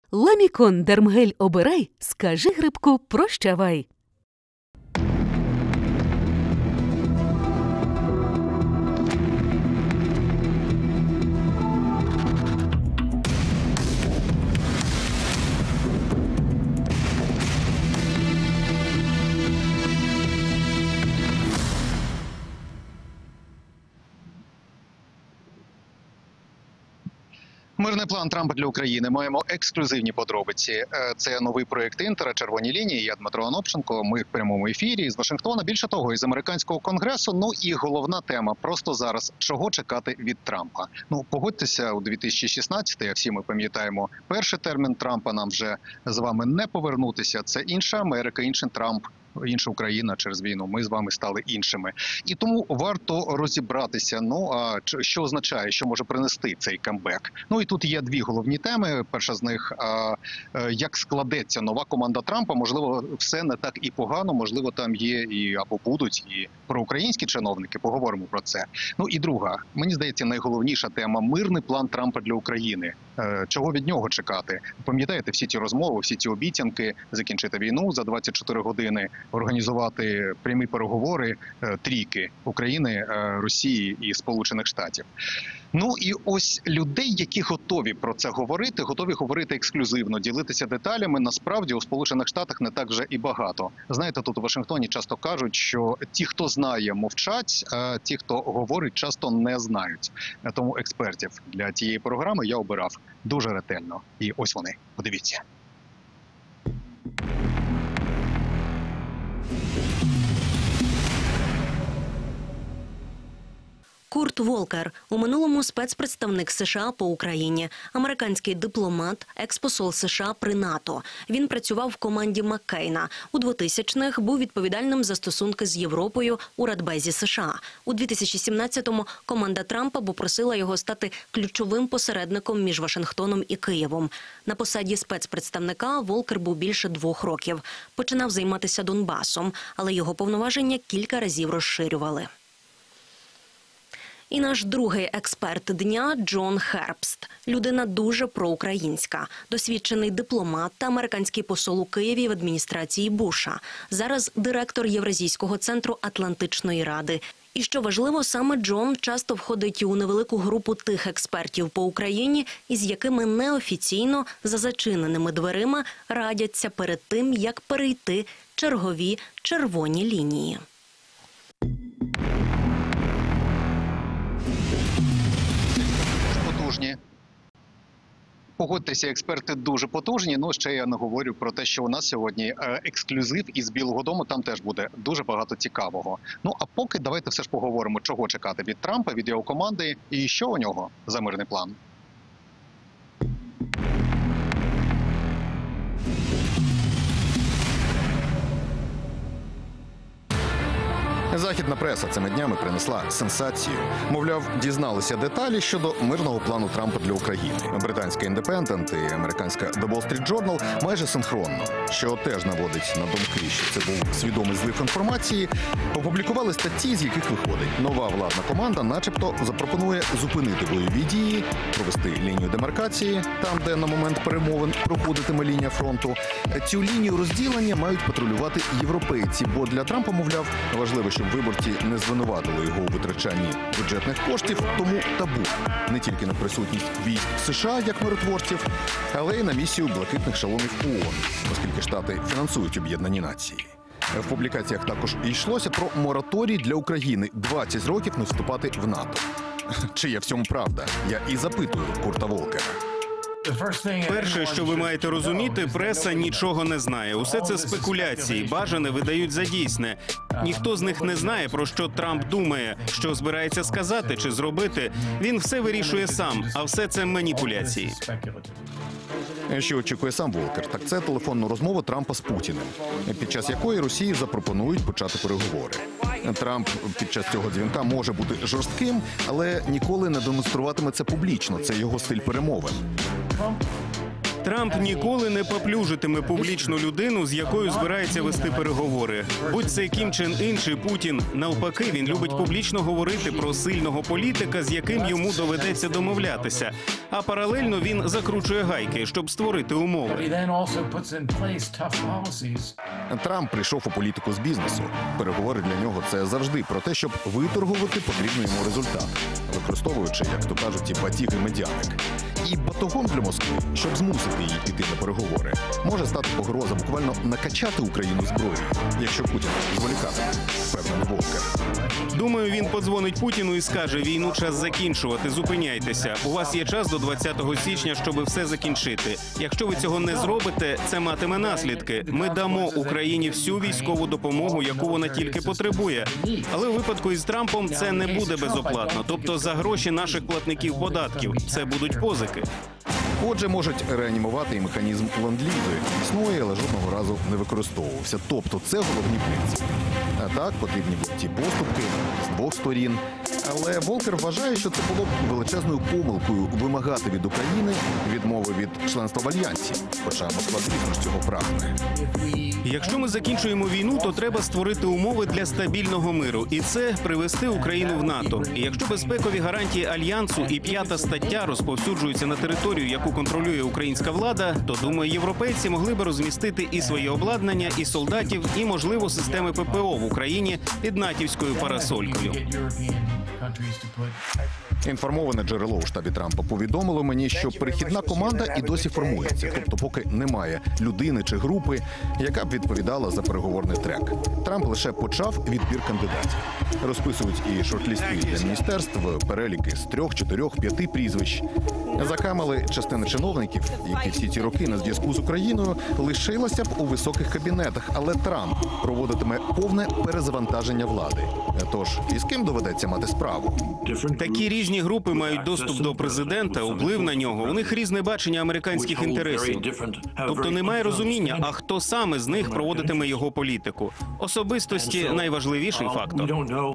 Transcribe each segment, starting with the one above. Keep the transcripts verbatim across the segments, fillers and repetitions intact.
Ламікон Дермгель обирай, скажи грибку прощавай. Мирний план Трампа для України. Маємо ексклюзивні подробиці. Це новий проєкт Інтера «Червоні лінії». Я Дмитро Анопченко. Ми в прямому ефірі з Вашингтона. Більше того, із американського конгресу. Ну і головна тема просто зараз. Чого чекати від Трампа? Ну, погодьтеся, у дві тисячі шістнадцятому, як всі ми пам'ятаємо, перший термін Трампа нам вже з вами не повернутися. Це інша Америка, інший Трамп. Інша Україна через війну. Ми з вами стали іншими. І тому варто розібратися, ну, а що означає, що може принести цей камбек. Ну, і тут є дві головні теми. Перша з них, а, як складеться нова команда Трампа. Можливо, все не так і погано, можливо, там є і або будуть і проукраїнські чиновники, поговоримо про це. Ну, і друга, мені здається, найголовніша тема – мирний план Трампа для України. Чого від нього чекати? Пам'ятаєте всі ці розмови, всі ці обіцянки закінчити війну за двадцять чотири години, організувати прямі переговори трійки України, Росії і Сполучених Штатів. Ну і ось людей, які готові про це говорити, готові говорити ексклюзивно, ділитися деталями, насправді у Сполучених Штатах не так вже і багато. Знаєте, тут у Вашингтоні часто кажуть, що ті, хто знає, мовчать, а ті, хто говорить, часто не знають. Тому експертів для цієї програми я обирав дуже ретельно. І ось вони, подивіться. Курт Волкер – у минулому спецпредставник США по Україні, американський дипломат, експосол США при НАТО. Він працював в команді Маккейна. У двотисячних був відповідальним за стосунки з Європою у Радбезі США. У дві тисячі сімнадцятому команда Трампа попросила його стати ключовим посередником між Вашингтоном і Києвом. На посаді спецпредставника Волкер був більше двох років. Починав займатися Донбасом, але його повноваження кілька разів розширювали. І наш другий експерт дня – Джон Хербст. Людина дуже проукраїнська. Досвідчений дипломат та американський посол у Києві в адміністрації Буша. Зараз директор Євразійського центру Атлантичної ради. І що важливо, саме Джон часто входить у невелику групу тих експертів по Україні, із якими неофіційно, за зачиненими дверима, радяться перед тим, як перейти чергові червоні лінії. Потужні. Погодьтеся, експерти дуже потужні. Ну, ще я не говорю про те, що у нас сьогодні ексклюзив із Білого дому. Там теж буде дуже багато цікавого. Ну, а поки давайте все ж поговоримо, чого чекати від Трампа, від його команди і що у нього за мирний план. Західна преса цими днями принесла сенсацію. Мовляв, дізналися деталі щодо мирного плану Трампа для України. Британська «Індепендент» і американська «The Wall Street Journal» майже синхронно, що теж наводить на думки, що це був свідомий злив інформації, опублікували статті, з яких виходить. Нова владна команда начебто запропонує зупинити бойові дії, провести лінію демаркації, там, де на момент перемовин проходитиме лінія фронту. Цю лінію розділення мають патрулювати європейці, бо для Трампа, мовляв, важливо, щоб виборці не звинуватили його у витрачанні бюджетних коштів, тому табу не тільки на присутність військ США як миротворців, але й на місію блакитних шоломів ООН, оскільки Штати фінансують об'єднані нації. В публікаціях також йшлося про мораторій для України – двадцять років не вступати в НАТО. Чи є в цьому правда? Я і запитую Курта Волкера. Перше, що ви маєте розуміти, преса нічого не знає. Усе це спекуляції, бажане видають за дійсне. Ніхто з них не знає, про що Трамп думає, що збирається сказати чи зробити. Він все вирішує сам, а все це маніпуляції. Що очікує сам Волкер, так це телефонну розмову Трампа з Путіним, під час якої Росії запропонують почати переговори. Трамп під час цього дзвінка може бути жорстким, але ніколи не демонструватиме це публічно. Це його стиль перемовин. Трамп ніколи не поплюжитиме публічну людину, з якою збирається вести переговори. Будь це Кім Чен Ін чи Путін. Навпаки, він любить публічно говорити про сильного політика, з яким йому доведеться домовлятися. А паралельно він закручує гайки, щоб створити умови. Трамп прийшов у політику з бізнесу. Переговори для нього – це завжди про те, щоб виторгувати потрібний йому результат, використовуючи, як то кажуть, і батіг і медяник. І батогом для Москви, щоб змусити її піти на переговори, може стати погроза буквально накачати Україну зброєю, якщо Путін зволікатиме, впевнений Волкер. Думаю, він подзвонить Путіну і скаже: війну час закінчувати, зупиняйтеся. У вас є час до двадцятого січня, щоб все закінчити. Якщо ви цього не зробите, це матиме наслідки. Ми дамо Україні всю військову допомогу, яку вона тільки потребує. Але у випадку із Трампом це не буде безоплатно, тобто за гроші наших платників податків. Це будуть позики. Отже, можуть реанімувати і механізм ленд-лізу, який існує, але жодного разу не використовувався. Тобто це головні принципи. А так, потрібні будуть ті поступки з двох сторін. Але Волкер вважає, що це було б величезною помилкою вимагати від України відмови від членства в Альянсі. Хоча Москва, звісно ж, цього прагне. Якщо ми закінчуємо війну, то треба створити умови для стабільного миру. І це привести Україну в НАТО. І якщо безпекові гарантії Альянсу і п'ята стаття розповсюджуються на територію, яку контролює українська влада, то, думаю, європейці могли би розмістити і своє обладнання, і солдатів, і, можливо, системи ППО в Україні під натівською парасолькою. Інформоване джерело у штабі Трампа повідомило мені, що перехідна команда і досі формується, тобто поки немає людини чи групи, яка б відповідала за переговорний трек. Трамп лише почав відбір кандидатів. Розписують і шорт-лісти для міністерств, переліки з трьох, чотирьох, п'яти прізвищ. Закамали частина чиновників, які всі ці роки на зв'язку з Україною, лишилася б у високих кабінетах, але Трамп проводитиме повне перезавантаження влади. Тож, із ким доведеться мати справу? Такі різні групи мають доступ до президента, вплив на нього. У них різне бачення американських інтересів. Тобто немає розуміння, а хто саме з них проводитиме його політику. Особистості – найважливіший фактор.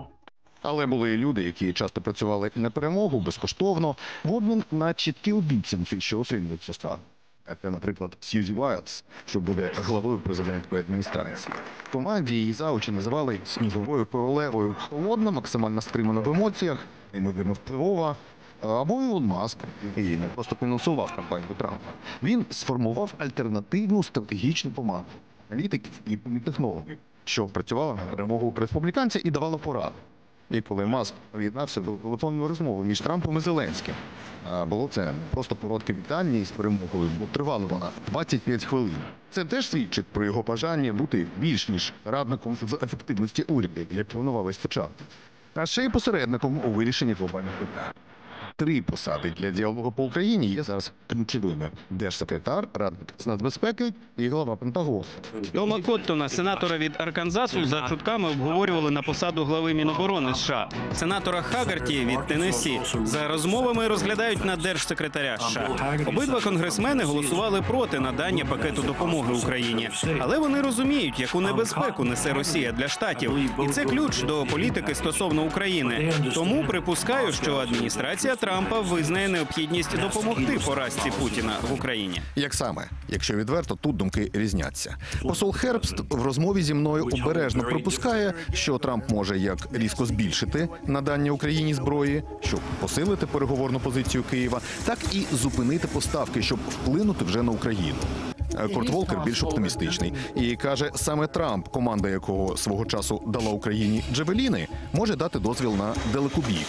Але були і люди, які часто працювали на перемогу, безкоштовно, в обмін на чіткі обіцянки, що отримують стан. Це, наприклад, Сьюзі Вайлдс, що буде главою президентської адміністрації. В команді її заочі називали сніговою королевою. Холодна, максимально стримана в емоціях, неймовірно впливова. Або Ілон Маск, і не просто фінансував кампанію Трампа. Він сформував альтернативну стратегічну команду аналітиків і технологів, що працювала на перемогу республіканця і давала пораду. І коли Маск приєднався до телефонної розмови між Трампом і Зеленським, було це просто коротке вітання із перемогою, бо тривала вона двадцять п'ять хвилин. Це теж свідчить про його бажання бути більш ніж радником з ефективності уряду, як планувалось спочатку. А ще й посередником у вирішенні глобальних питань. Три посади для діалогу по Україні є зараз ключовими: держсекретар, радник з нацбезпеки і голова Пентагону. Тома Коттона, сенатора від Арканзасу, за чутками обговорювали на посаду глави Міноборони США. Сенатора Хаггарті від Теннессі за розмовами розглядають на держсекретаря США. Обидва конгресмени голосували проти надання пакету допомоги Україні. Але вони розуміють, яку небезпеку несе Росія для штатів. І це ключ до політики стосовно України. Тому припускаю, що адміністрація Трампа визнає необхідність допомогти поразці Путіна в Україні. Як саме? Якщо відверто, тут думки різняться. Посол Хербст в розмові зі мною обережно припускає, що Трамп може як різко збільшити надання Україні зброї, щоб посилити переговорну позицію Києва, так і зупинити поставки, щоб вплинути вже на Україну. Курт Волкер більш оптимістичний і каже, саме Трамп, команда якого свого часу дала Україні джавеліни, може дати дозвіл на далекобійку.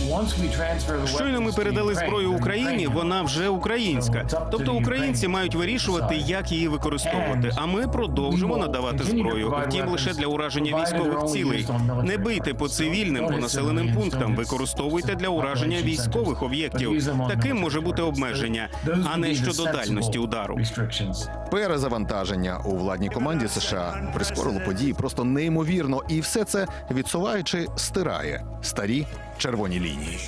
Щойно ми передали зброю Україні, вона вже українська. Тобто українці мають вирішувати, як її використовувати. А ми продовжимо надавати зброю. Втім, лише для ураження військових цілей. Не бийте по цивільним, по населеним пунктам. Використовуйте для ураження військових об'єктів. Таким може бути обмеження, а не щодо дальності удару. Перезавантаження у владній команді США прискорило події просто неймовірно, і все це, відсуваючи, стирає старі червоні лінії.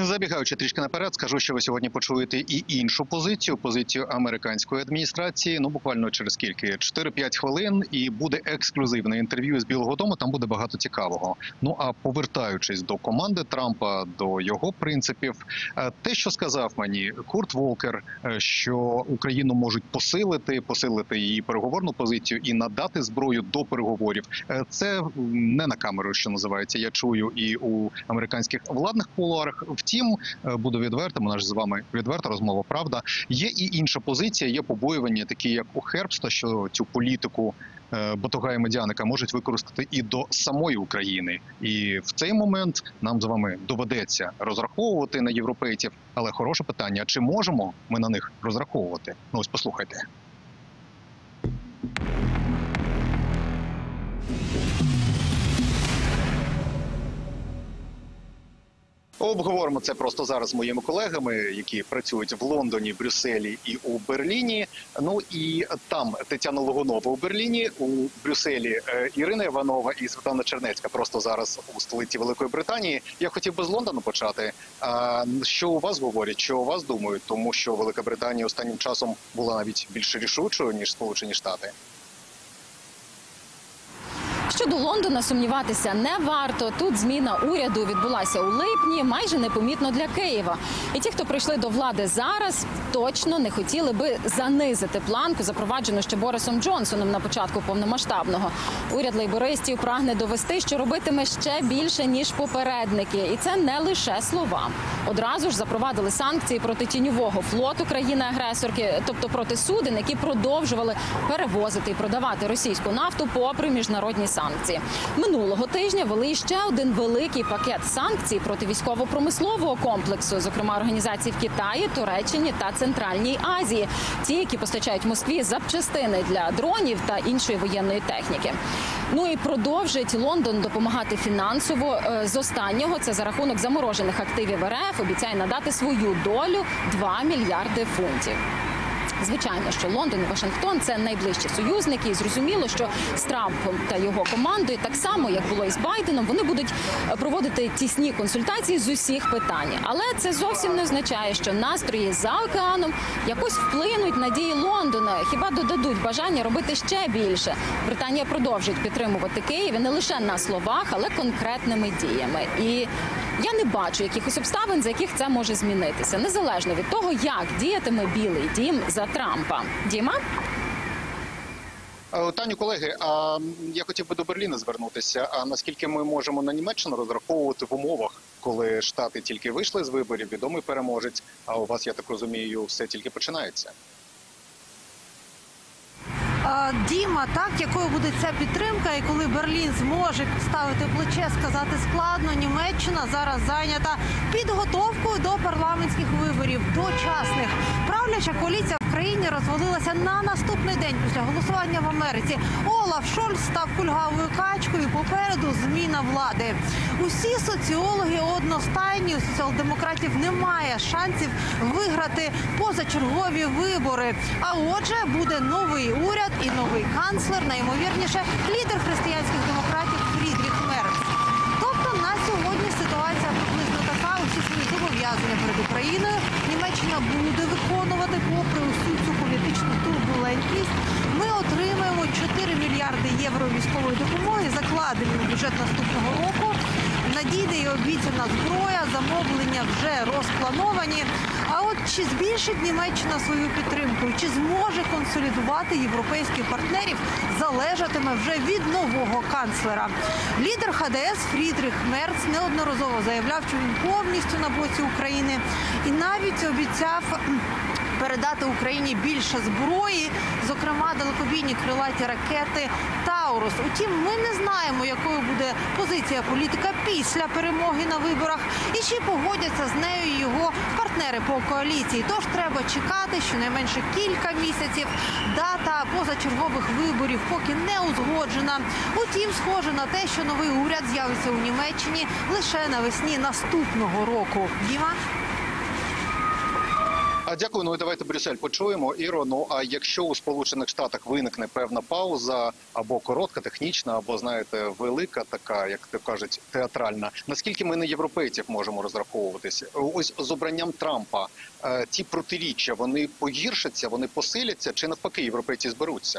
Забігаючи трішки наперед, скажу, що ви сьогодні почуєте і іншу позицію, позицію американської адміністрації. Ну, буквально через скільки? чотири-п'ять хвилин, і буде ексклюзивне інтерв'ю з Білого дому, там буде багато цікавого. Ну, а повертаючись до команди Трампа, до його принципів, те, що сказав мені Курт Волкер, що Україну можуть посилити, посилити її переговорну позицію і надати зброю до переговорів, це не на камеру, що називається, я чую і у американських владних кулуарах. Втім, буду відвертим, у нас з вами відверта розмова, правда. Є і інша позиція, є побоювання, такі як у Хербста, що цю політику Батуга і Медяника можуть використати і до самої України. І в цей момент нам з вами доведеться розраховувати на європейців. Але хороше питання, чи можемо ми на них розраховувати? Ну ось послухайте. Обговоримо це просто зараз з моїми колегами, які працюють в Лондоні, Брюсселі і у Берліні. Ну і там Тетяна Логунова у Берліні, у Брюсселі Ірина Іванова і Світлана Чернецька просто зараз у столиці Великої Британії. Я хотів би з Лондону почати. А що у вас говорять, що у вас думають? Тому що Велика Британія останнім часом була навіть більш рішучою, ніж Сполучені Штати. Щодо Лондона сумніватися не варто. Тут зміна уряду відбулася у липні, майже непомітно для Києва. І ті, хто прийшли до влади зараз, точно не хотіли би занизити планку, запроваджену ще Борисом Джонсоном на початку повномасштабного. Уряд лейбористів прагне довести, що робитиме ще більше, ніж попередники. І це не лише слова. Одразу ж запровадили санкції проти тіньового флоту країни-агресорки, тобто проти суден, які продовжували перевозити і продавати російську нафту попри міжнародні санкції. Минулого тижня ввели ще один великий пакет санкцій проти військово-промислового комплексу, зокрема організацій в Китаї, Туреччині та Центральній Азії. Ті, які постачають Москві запчастини для дронів та іншої воєнної техніки. Ну і продовжить Лондон допомагати фінансово. З останнього, це за рахунок заморожених активів РФ, обіцяє надати свою долю два мільярди фунтів. Звичайно, що Лондон і Вашингтон – це найближчі союзники. І зрозуміло, що з Трампом та його командою, так само, як було і з Байденом, вони будуть проводити тісні консультації з усіх питань. Але це зовсім не означає, що настрої за океаном якось вплинуть на дії Лондона. Хіба додадуть бажання робити ще більше. Британія продовжить підтримувати Київ і не лише на словах, але конкретними діями. І я не бачу якихось обставин, за яких це може змінитися. Незалежно від того, як діятиме Білий дім за Трампа. Діма? Таню, колеги, а я хотів би до Берліна звернутися. А наскільки ми можемо на Німеччину розраховувати в умовах, коли Штати тільки вийшли з виборів, відомий переможець, а у вас, я так розумію, все тільки починається? Діма, так, якою буде ця підтримка, і коли Берлін зможе підставити плече, сказати складно, Німеччина зараз зайнята підготовкою до парламентських виборів, дочасних. Правляча коаліція в країні розвалилася на наступний день після голосування в Америці. Олаф Шольц став кульгавою качкою, попереду зміна влади. Усі соціологи одностайні, у соціал-демократів немає шансів виграти позачергові вибори. А отже, буде новий уряд і новий канцлер, найімовірніше, лідер християнських демократів Фрідріх Мерц. Тобто на сьогодні ситуація приблизно така. Усі свої зобов'язання перед Україною Німеччина буде виконувати попри усю цю політичну турбулентність. Ми отримаємо чотири мільярди євро військової допомоги, закладені в бюджет наступного року. Надійде і обіцяна зброя, замовлення вже розплановані. А от чи збільшить Німеччина свою підтримку, чи зможе консолідувати європейських партнерів, залежатиме вже від нового канцлера. Лідер Ха Де Ес Фрідріх Мерц неодноразово заявляв, що він повністю на боці України і навіть обіцяв передати Україні більше зброї, зокрема далекобійні крилаті ракети «Таурус». Утім, ми не знаємо, якою буде позиція політика після перемоги на виборах і чи погодяться з нею його партнери по коаліції. Тож треба чекати щонайменше кілька місяців. Дата позачергових виборів поки не узгоджена. Утім, схоже на те, що новий уряд з'явиться у Німеччині лише навесні наступного року. Діма? А дякую. Ну і давайте Брюссель почуємо. Іро, ну а якщо у Сполучених Штатах виникне певна пауза, або коротка, технічна, або, знаєте, велика така, як то кажуть, театральна, наскільки ми на європейців можемо розраховуватися? Ось з обранням Трампа ті протиріччя, вони погіршаться, вони посиляться, чи навпаки європейці зберуться?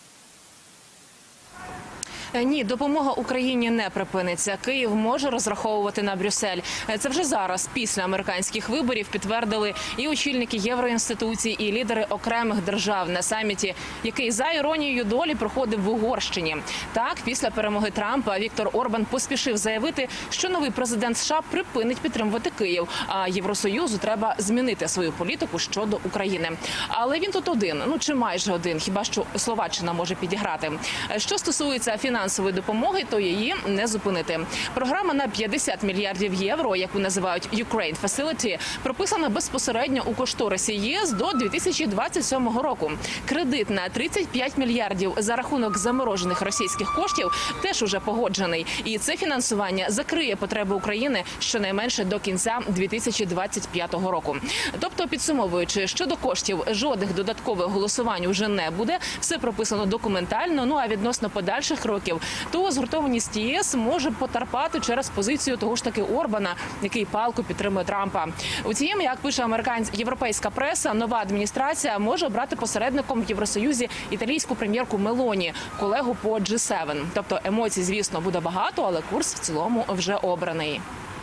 Ні, допомога Україні не припиниться. Київ може розраховувати на Брюссель. Це вже зараз, після американських виборів, підтвердили і очільники євроінституцій, і лідери окремих держав на саміті, який за іронією долі проходив в Угорщині. Так, після перемоги Трампа Віктор Орбан поспішив заявити, що новий президент США припинить підтримувати Київ, а Євросоюзу треба змінити свою політику щодо України. Але він тут один, ну чи майже один, хіба що Словаччина може підіграти. Що стосується фінансової фінансової допомоги, то її не зупинити. Програма на п'ятдесят мільярдів євро, яку називають Ukraine Facility, прописана безпосередньо у кошторисі ЄС до дві тисячі двадцять сьомого року. Кредит на тридцять п'ять мільярдів за рахунок заморожених російських коштів теж уже погоджений. І це фінансування закриє потреби України щонайменше до кінця дві тисячі двадцять п'ятого року. Тобто, підсумовуючи, щодо коштів жодних додаткових голосувань уже не буде, все прописано документально, ну а відносно подальших років, то згуртованість ЄС може потерпати через позицію того ж таки Орбана, який палко підтримує Трампа. Утім, як пише американська європейська преса, нова адміністрація може обрати посередником в Євросоюзі італійську прем'єрку Мелоні, колегу по джі севен. Тобто емоцій, звісно, буде багато, але курс в цілому вже обраний.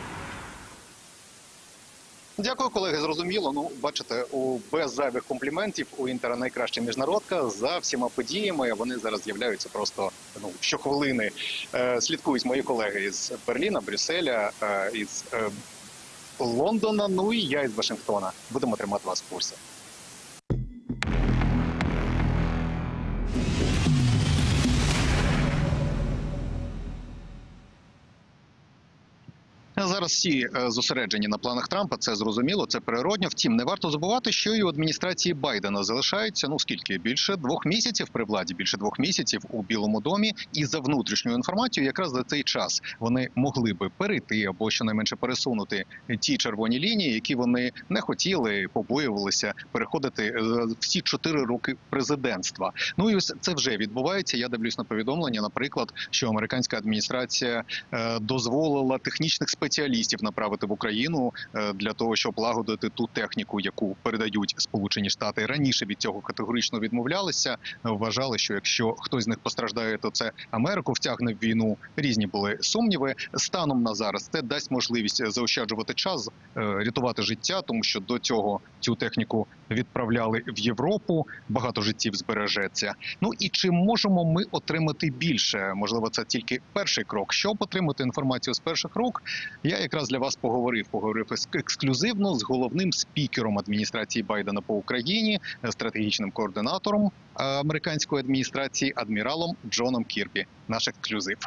Дякую, колеги. Зрозуміло. Ну, бачите, у без зайвих компліментів у Інтера найкраща міжнародка за всіма подіями. Вони зараз з'являються просто ну щохвилини. Е, слідкують мої колеги із Берліна, Брюсселя, е, із е, Лондона. Ну і я із Вашингтона. Будемо тримати вас в курсі. Зараз всі зосереджені на планах Трампа, це зрозуміло, це природньо. Втім, не варто забувати, що і у адміністрації Байдена залишається, ну скільки, більше двох місяців при владі, більше двох місяців у Білому домі. І за внутрішньою інформацією, якраз за цей час вони могли би перейти або щонайменше пересунути ті червоні лінії, які вони не хотіли, побоювалися переходити всі чотири роки президентства. Ну і ось це вже відбувається. Я дивлюсь на повідомлення, наприклад, що американська адміністрація е, дозволила технічних спеціалістів спеціалістів направити в Україну для того, щоб лагодити ту техніку, яку передають Сполучені Штати. Раніше від цього категорично відмовлялися. Вважали, що якщо хтось з них постраждає, то це Америку втягне в війну. Різні були сумніви. Станом на зараз це дасть можливість заощаджувати час, рятувати життя, тому що до цього цю техніку відправляли в Європу. Багато життів збережеться. Ну і чи можемо ми отримати більше? Можливо, це тільки перший крок. Щоб отримати інформацію з перших рук, я якраз для вас поговорив, поговорив ексклюзивно з головним спікером адміністрації Байдена по Україні, стратегічним координатором американської адміністрації, адміралом Джоном Кірбі. Наш ексклюзив.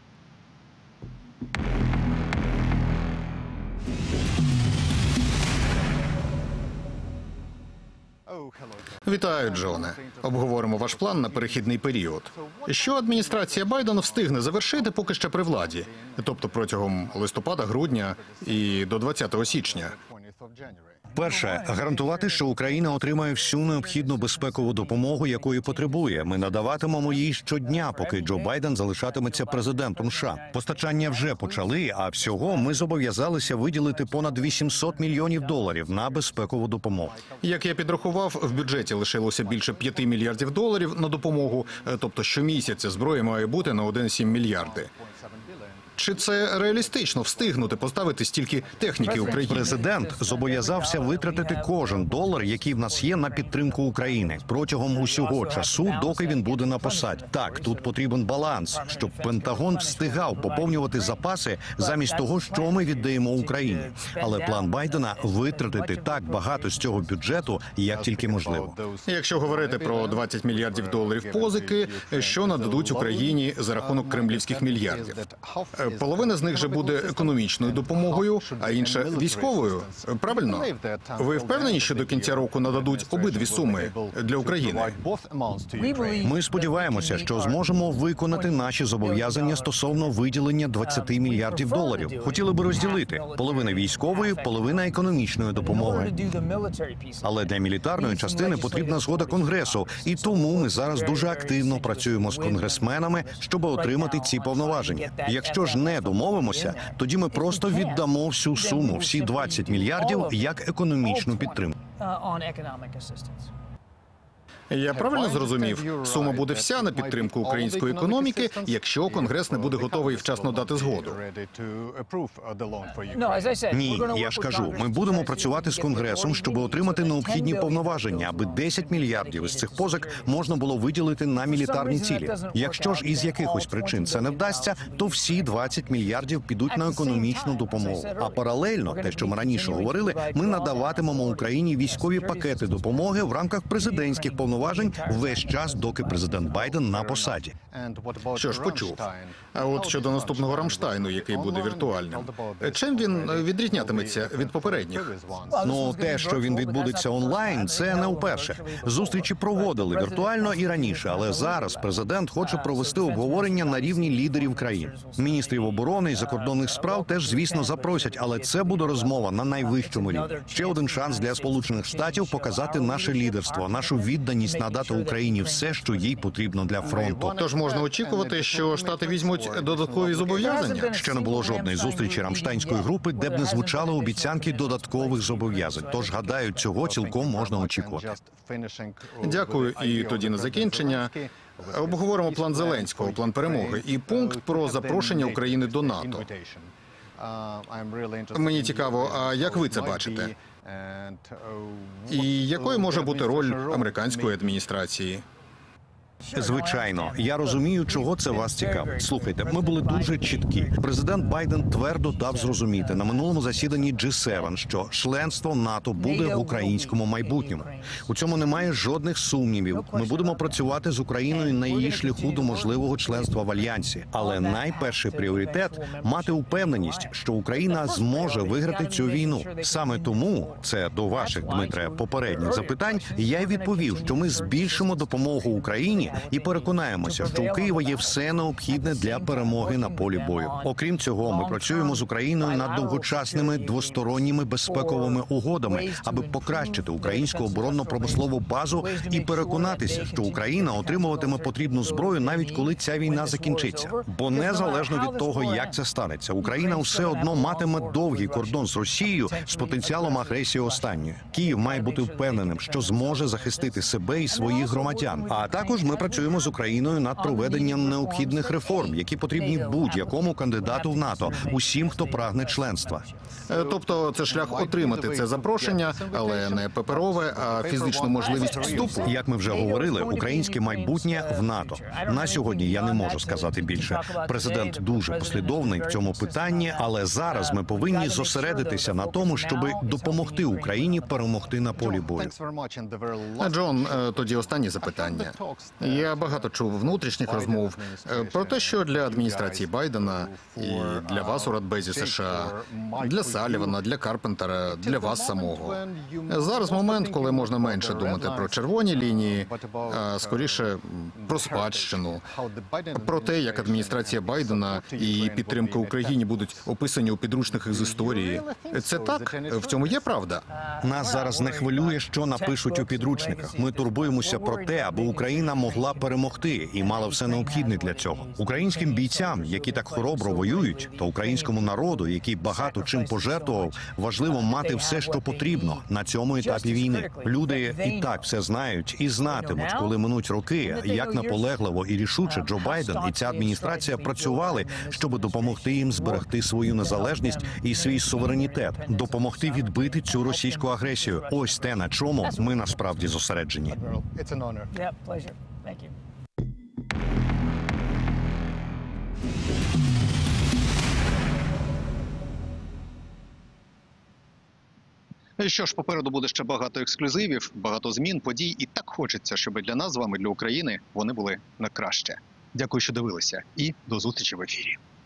Вітаю, Джоне. Обговоримо ваш план на перехідний період. Що адміністрація Байдена встигне завершити поки ще при владі? Тобто протягом листопада, грудня і до двадцятого січня. Перше, гарантувати, що Україна отримає всю необхідну безпекову допомогу, якої потребує. Ми надаватимемо їй щодня, поки Джо Байден залишатиметься президентом США. Постачання вже почали, а всього ми зобов'язалися виділити понад вісімсот мільйонів доларів на безпекову допомогу. Як я підрахував, в бюджеті лишилося більше п'яти мільярдів доларів на допомогу, тобто щомісяця зброї має бути на один цілих сім мільярди. Чи це реалістично встигнути поставити стільки техніки Україні? Президент зобов'язався витратити кожен долар, який в нас є, на підтримку України протягом усього часу, доки він буде на посаді. Так, тут потрібен баланс, щоб Пентагон встигав поповнювати запаси замість того, що ми віддаємо Україні. Але план Байдена – витратити так багато з цього бюджету, як тільки можливо. Якщо говорити про двадцять мільярдів доларів позики, що нададуть Україні за рахунок кремлівських мільярдів? Половина з них же буде економічною допомогою, а інша – військовою. Правильно? Ви впевнені, що до кінця року нададуть обидві суми для України? Ми сподіваємося, що зможемо виконати наші зобов'язання стосовно виділення двадцяти мільярдів доларів. Хотіли би розділити половина військової, половина економічної допомоги. Але для мілітарної частини потрібна згода Конгресу, і тому ми зараз дуже активно працюємо з конгресменами, щоб отримати ці повноваження. Якщо ж не домовимося, тоді ми просто віддамо всю суму, всі двадцять мільярдів, як економічну підтримку. Я правильно зрозумів? Сума буде вся на підтримку української економіки, якщо Конгрес не буде готовий вчасно дати згоду. Ні, я ж кажу, ми будемо працювати з Конгресом, щоб отримати необхідні повноваження, аби десять мільярдів із цих позик можна було виділити на мілітарні цілі. Якщо ж із якихось причин це не вдасться, то всі двадцять мільярдів підуть на економічну допомогу. А паралельно, те, що ми раніше говорили, ми надаватимемо Україні військові пакети допомоги в рамках президентських повноважень весь час, доки президент Байден на посаді. Що ж, почув. А от щодо наступного Рамштайну, який буде віртуальним, чим він відрізнятиметься від попередніх? Ну, те, що він відбудеться онлайн, це не вперше. Зустрічі проводили віртуально і раніше, але зараз президент хоче провести обговорення на рівні лідерів країн. Міністрів оборони і закордонних справ теж, звісно, запросять, але це буде розмова на найвищому рівні. Ще один шанс для Сполучених Штатів показати наше лідерство, нашу відданість надати Україні все, що їй потрібно для фронту. Тож можна очікувати, що Штати візьмуть додаткові зобов'язання? Ще не було жодної зустрічі рамштайнської групи, де б не звучали обіцянки додаткових зобов'язань. Тож, гадаю, цього цілком можна очікувати. Дякую. І тоді на закінчення обговоримо план Зеленського, план перемоги і пункт про запрошення України до НАТО. Мені цікаво, а як ви це бачите? І якою може бути роль американської адміністрації? Звичайно, я розумію, чого це вас цікавить. Слухайте, ми були дуже чіткі. Президент Байден твердо дав зрозуміти на минулому засіданні джі севен, що членство НАТО буде в українському майбутньому. У цьому немає жодних сумнівів. Ми будемо працювати з Україною на її шляху до можливого членства в Альянсі. Але найперший пріоритет – мати упевненість, що Україна зможе виграти цю війну. Саме тому, це до ваших, Дмитре, попередніх запитань, я й відповів, що ми збільшимо допомогу Україні і переконаємося, що у Києва є все необхідне для перемоги на полі бою. Окрім цього, ми працюємо з Україною над довгочасними двосторонніми безпековими угодами, аби покращити українську оборонно-промислову базу і переконатися, що Україна отримуватиме потрібну зброю, навіть коли ця війна закінчиться. Бо незалежно від того, як це станеться, Україна все одно матиме довгий кордон з Росією з потенціалом агресії останньої. Київ має бути впевненим, що зможе захистити себе і своїх громадян. А також ми працюємо з Україною над проведенням необхідних реформ, які потрібні будь-якому кандидату в НАТО, усім, хто прагне членства. Тобто це шлях отримати це запрошення, але не паперове, а фізичну можливість вступу. Як ми вже говорили, українське майбутнє в НАТО. На сьогодні я не можу сказати більше. Президент дуже послідовний в цьому питанні, але зараз ми повинні зосередитися на тому, щоб допомогти Україні перемогти на полі бою. Джон, тоді останнє запитання. Я багато чув внутрішніх розмов про те, що для адміністрації Байдена і для вас у Радбезі США, для Салівана, для Карпентера, для вас самого. Зараз момент, коли можна менше думати про червоні лінії, а скоріше про спадщину, про те, як адміністрація Байдена і підтримка Україні будуть описані у підручниках з історії. Це так? В цьому є правда? Нас зараз не хвилює, що напишуть у підручниках. Ми турбуємося про те, аби Україна могла перемогти і мала все необхідне для цього. Українським бійцям, які так хоробро воюють, та українському народу, який багато чим пожертвував, важливо мати все, що потрібно на цьому етапі війни. Люди і так все знають і знатимуть, коли минуть роки, як наполегливо і рішуче Джо Байден і ця адміністрація працювали, щоб допомогти їм зберегти свою незалежність і свій суверенітет, допомогти відбити цю російську агресію. Ось те, на чому ми насправді зосереджені. Що ж, попереду буде ще багато ексклюзивів, багато змін, подій. І так хочеться, щоб для нас з вами, для України, вони були на краще. Дякую, що дивилися. І до зустрічі в ефірі.